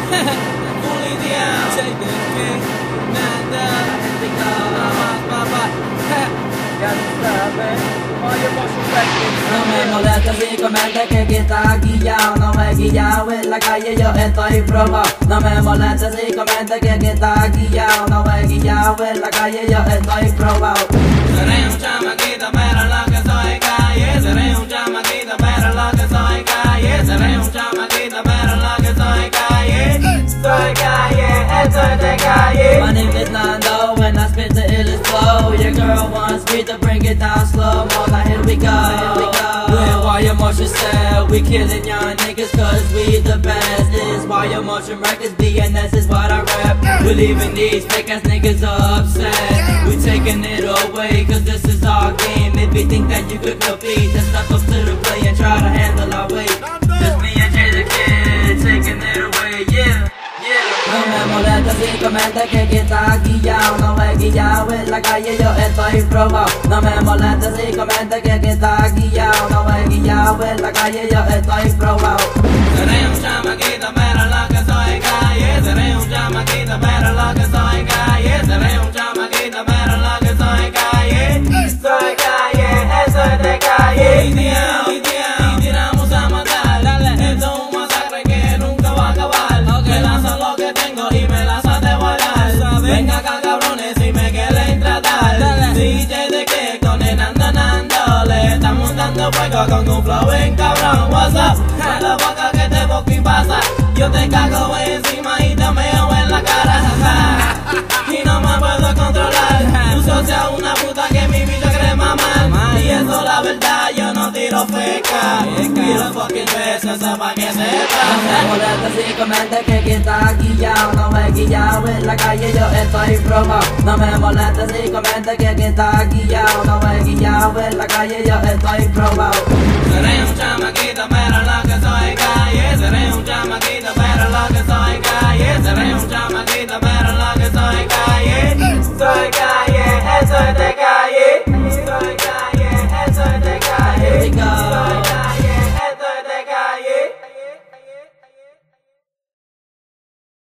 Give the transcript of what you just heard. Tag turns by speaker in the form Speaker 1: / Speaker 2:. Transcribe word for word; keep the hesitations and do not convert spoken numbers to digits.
Speaker 1: Pulidiao, take the king, nada, nada más,
Speaker 2: Ya tú sabes, oye, por su
Speaker 3: No me molesta si comenta que aquí está guillao. No me he guillao en la calle, yo estoy probado. No me molesta si comenta que aquí está guillao. No me he guillao en la calle, yo estoy probado.
Speaker 1: Seré un chamaquito, pero lo que soy calle. Seré un chamaquito, pero lo que soy calle. Seré un chamaquito, pero lo que soy calle. Soy calle, esto es de calle.
Speaker 3: My name is Nando, when I spit the illest flow. Your girl wants me to bring it down slow mo. Now here we go, here we go. With Why Your Motion sell, we killing young niggas cause we the best. This is Why Your Motion Records, B N S is what I rap. We leaving these fake ass niggas upset. We taking it away cause this is our game. If you think that you could compete, then step up to the play and try to handle our weight. Just me and Jay the Kid, taking it away, yeah. No me molesta si comenta que aquí está guillao. No me he guillao en la calle, yo estoy probado. No me molesta si comenta que aquí está guillao. No me he guillao en la calle, yo estoy probado.
Speaker 1: Seré un chamaquito, pero lo que soy calle. Seré un chamaquito, pero lo que soy calle. Seré un chamaquito, pero lo que soy calle. Soy calle, eso es de calle. Pulidiao, y tiramos a matar. Dale, esto es un masacre que nunca va a acabar. Me lanzo lo que tengo y me lanzo de volar. Venga acá cabrones si me quieren tratar. D J de que con el ando nando le estamos dando fuego con un flow en cabrón. What's up? A la boca que te boca y pasa. Yo te cago encima y te meo en la cara. Y no me puedo controlar. Tu socia una puta que mi bicho cree mamar. Y eso la verdad, yo no tiro feca. Tiro fucking besos, eso pa' que
Speaker 3: No
Speaker 1: sepa.
Speaker 3: me molesta si comenta que aquí está guillao. No me he guillao en la calle, yo estoy probado. No me molesta si comenta que aquí está guillao. No me he guillao en la calle, yo estoy probado.
Speaker 1: Seré un chamaquito, pero lo que soy calle. Seré un chamaquito,